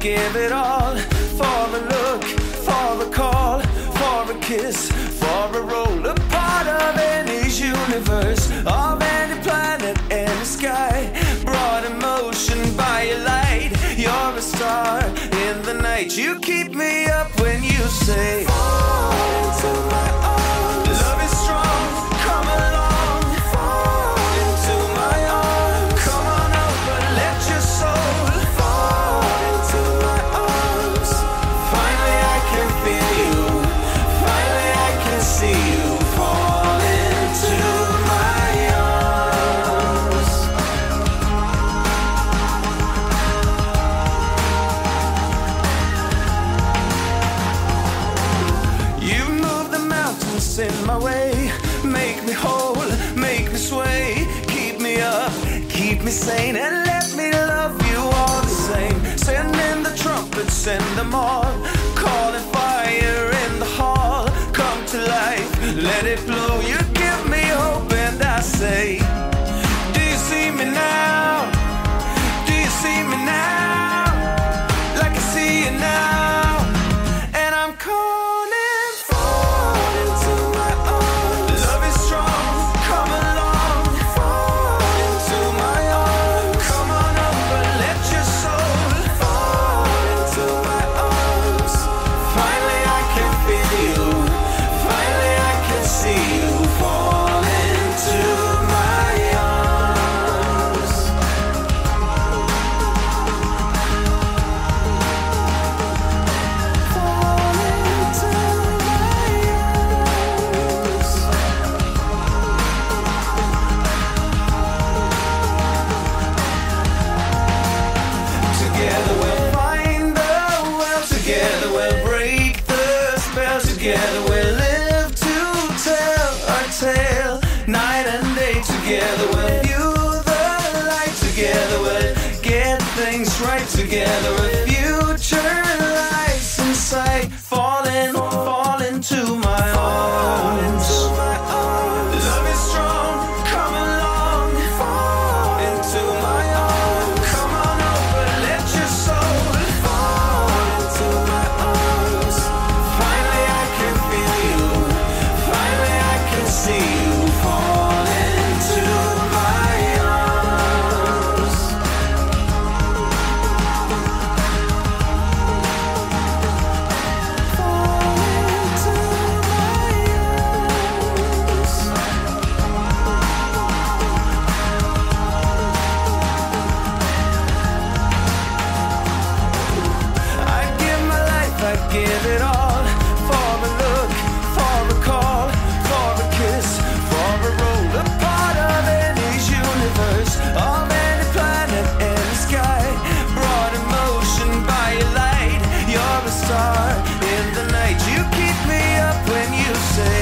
give it all. For a look, for a call, for a kiss, for a roll. A part of any universe, of any planet, any sky. Brought in motion by your light. You're a star in the night. You keep me up when you say, fall into my arms. Love is strong, come along. Fall into my arms. Come on over, let your soul fall into my arms. Finally I can feel you. Finally I can see you. Fall into my arms. You move the mountains in my way. Make me whole, make me sway. Keep me up, keep me sane, and let me love you all the same. Send in the trumpets, send them all. Calling fire in the hall. Come to life, let it blow. You give me hope and I say, do you see me now? Do you see me now? Like I see you now. And I'm calling, fall into my arms. Love is strong, come along. Fall into my arms. Come on over, let your soul fall into my arms. Finally I can feel you. Finally I can see you. Fall into my arms. Fall into my arms. Together we'll find the well. Together we'll break the spell. Together we'll live to tell our tale. Night and day. Together we'll view the light. Together we'll get things right. Together a future lies in sight. Fall into my arms. Love is strong, come along. Fall into my arms. Come on over, let your soul fall into my arms. Finally I can feel you. Finally I can see you. Fall into my arms. Fall into my arms. I'd give my life, I'd give it all. For a look, for a call, for a kiss, for a roll. A part of any universe, of any planet, any sky. Brought in motion by your light. You're a star in the night. You keep me up when you say,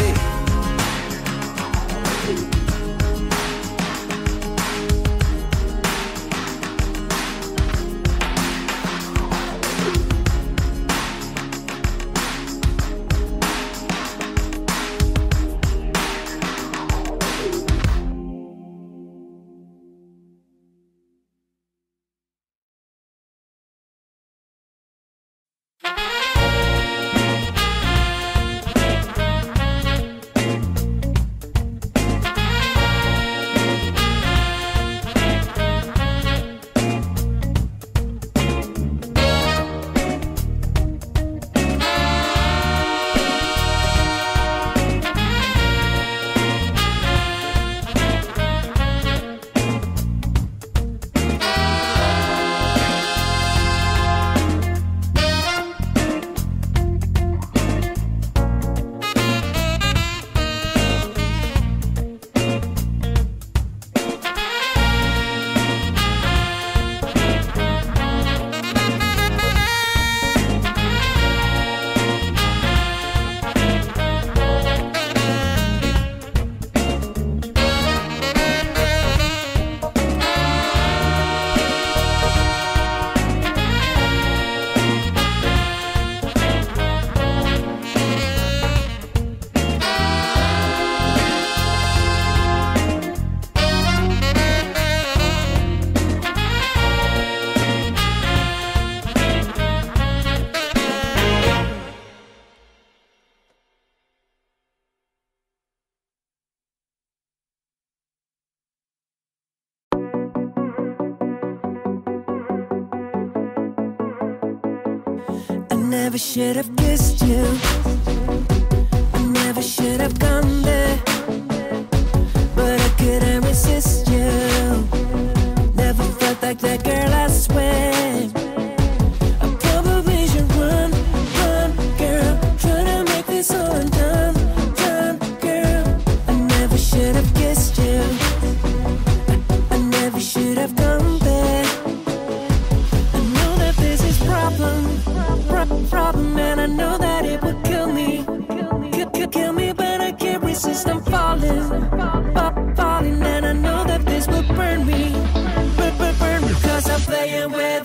never should have kissed you. I never should have gone there, but I couldn't resist you. Never felt like that girl, I swear. I probably should run, run, girl. Trying to make this all undone, done, girl. I never should have kissed you. I never should have gone there. I know that this is problem, and I know that it would kill me, kill me, but I can't resist. I'm falling, falling, and I know that this will burn me, burn me, 'cause I'm playing with,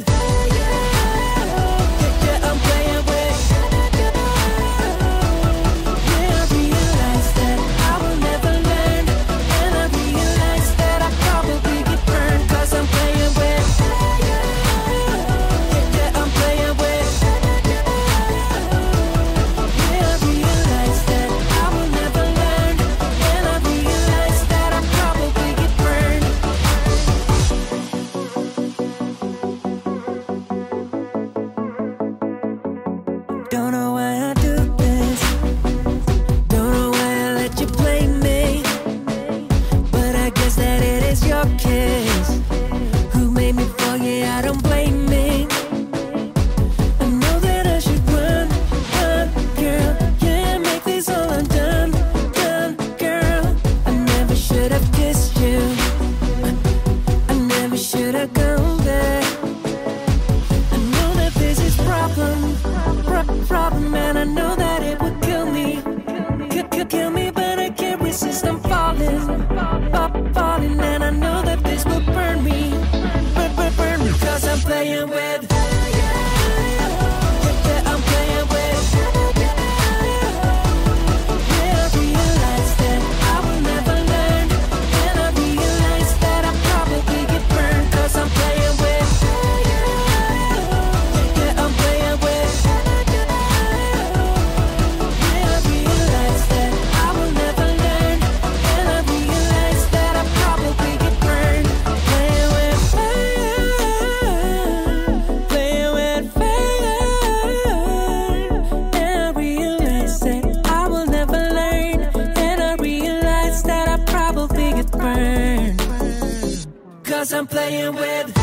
yeah, I'm playing with. Yeah, I realize that I will never learn, and I realize that I probably get burned, 'cause I'm playing with. Yeah, I'm playing with. Yeah, I realize that I will never learn, and I realize that I probably get burned. Don't know why I do this, don't know why I let you play me, but I guess that it is your kiss who made me fall, yeah, I don't blame me. I know that I should run, run, girl, yeah, make this all undone, done, girl. I never should have kissed you, I never should have gone there. I know that this is problem, and I know that it would kill me, kill me, but I can't resist. I'm falling, falling, and I know that this will burn me, burn me, 'cause I'm playing with. Yeah, I'm playing with. Yeah, I realize that I will never learn, and I realize that I probably get burned, 'cause I'm playing with. Yeah, I'm playing with. Yeah, I realize that I will never learn, and I realize that I probably get burned. Playing with fire, playing with fire, and I realize that I will never learn, and I realize that I probably get burned, 'cause I'm playing with.